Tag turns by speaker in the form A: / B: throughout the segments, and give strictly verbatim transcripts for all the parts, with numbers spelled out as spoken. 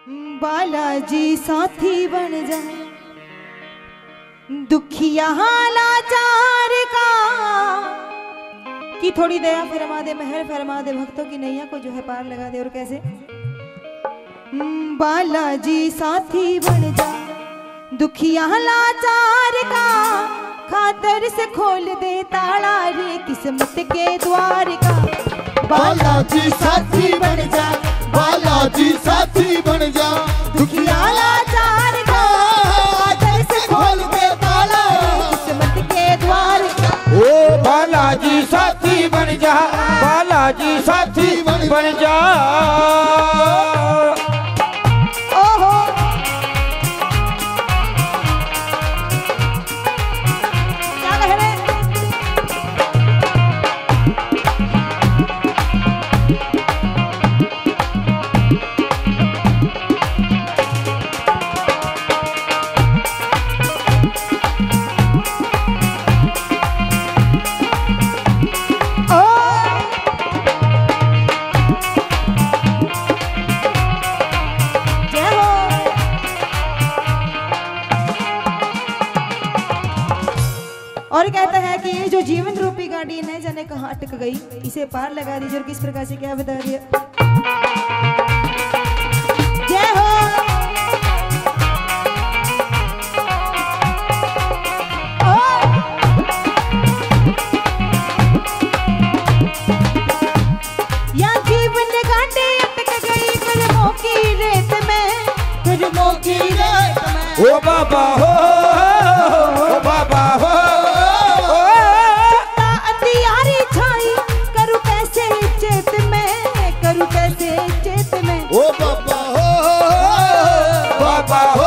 A: बालाजी साथी बन जा, दुखिया लाचार का कि थोड़ी दया फरमा दे, मेहर फरमा दे, भक्तों की नैया को जो है पार लगा दे। और कैसे? बालाजी साथी बन जा, दुखिया लाचार का खातर से खोल दे ताला रे किस्मत के द्वार का।
B: बालाजी साथी बन जा, बालाजी साथी बन जा,
A: दुखिया लाचार का खातर से खोल दे ताला रे किस्मत के द्वार का।
C: ओ बालाजी साथी बन जा, बालाजी साथी बन जा।
A: ओहो क्या कह रहे? और कहता है कि ये जो जीवन रूपी गाड़ी न जाने कहाँ अटक गई, इसे पार लगा दीजिए। और किस प्रकार से क्या बता दिया? जय हो। या जीवन गाड़ी अटक गई कर्मों की रेत में, कर्मों की रेत में।
C: ओ बाबा हो, ओ बाबा हो,
B: ओ बाबा हो, बाबा हो,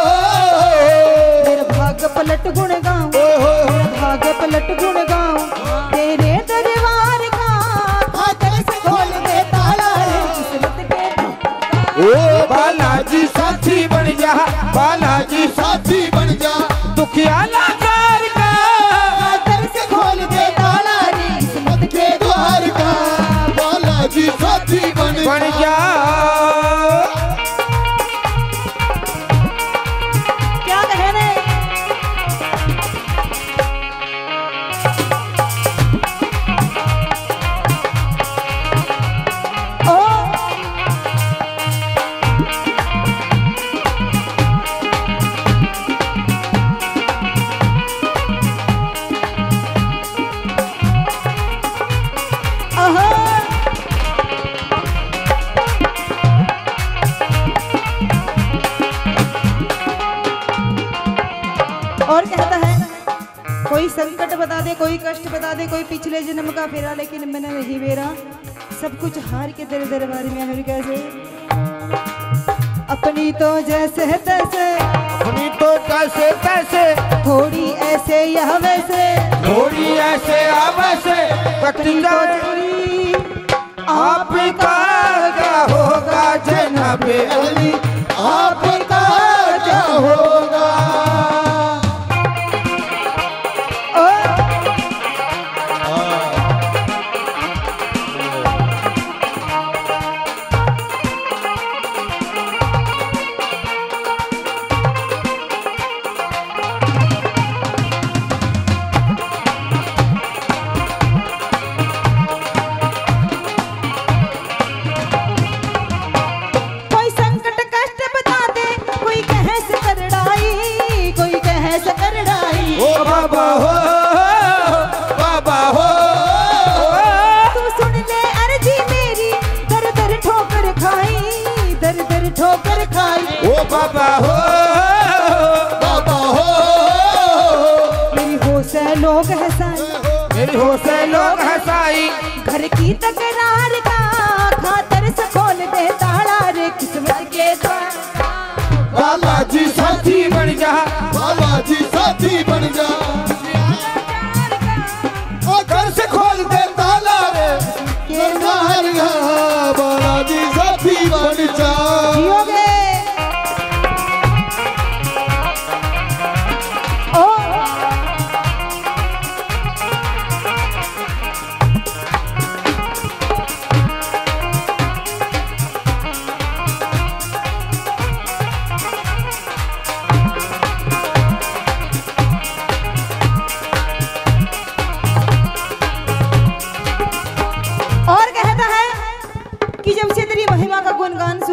A: मेरा भाग पलट गुण गाऊं, मेरा भाग पलट गुण गाऊं, तेरे दरबार का खातर से खोल दे ताला रे किस्मत के।
C: ओ बालाजी साथी बन जा, बालाजी
B: साथी बन जा,
C: दुखिया लाचार का
A: खातर से खोल दे ताला रे किस्मत के द्वार का।
B: बालाजी साथी बन
C: बन जा।
A: क्या कह रहे? ओ आहा और कहता है कोई संकट बता दे, कोई कष्ट बता दे, कोई पिछले जन्म का फेरा, लेकिन मैंने नहीं बेरा, सब कुछ हार के तेरे दरबार में आया। कैसे? अपनी तो जैसे है तैसे,
C: अपनी तो कैसे कैसे,
A: थोड़ी ऐसे यह वैसे,
C: थोड़ी ऐसे वैसे, कटी जाएगी आपका क्या होगा जनाबे अली,
B: आपका क्या होगा।
A: कोई संकट कष्ट बता दे, कोई कहे से करड़ाई, कोई कहे से करड़ाई।
C: ओ बाबा हो, बाबा हो,
A: तू सुन ले अर्जी मेरी, दर दर ठोकर खाई, दर दर ठोकर खाई।
C: ओ बाबा हो,
B: बाबा हो,
A: मेरी हो से लोग हंसाई,
C: मेरी हो से लोग हंसाई,
A: घर की तकरार का खातर से खोल दे ताला रे किस्मत के द्वार।
B: बालाजी
C: साथी बन जा,
B: बालाजी साथी बन जा, और घर से खोल दे ताला रे दरबार का। बालाजी साथी बन जा।
A: जियोगे ओ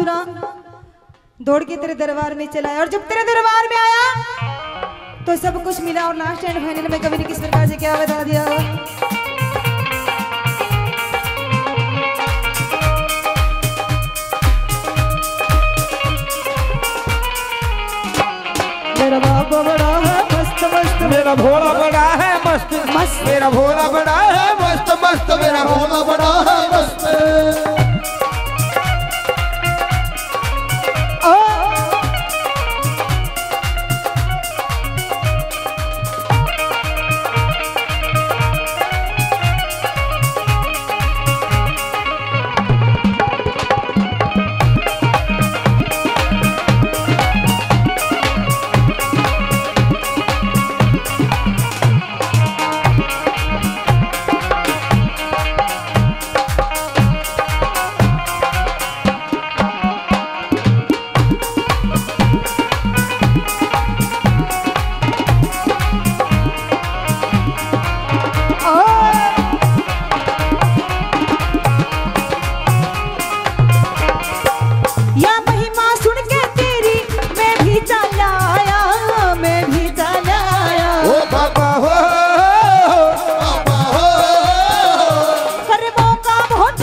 A: सुना, दौड़ के तेरे दरबार में चला और जब तेरे दरबार में आया तो सब कुछ मिला और लास्ट एंड फाइनल में कवि ने किस प्रकार से क्या बता दिया। मेरा बाबा बड़ा है मस्त मस्त,
C: मेरा भोला बड़ा है मस्त
A: मस्त,
C: मेरा भोला बड़ा है मस्त मस्त, मेरा भोला बड़ा है मस्त।
A: ओ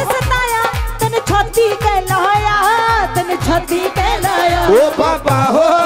C: ओ बाबा हो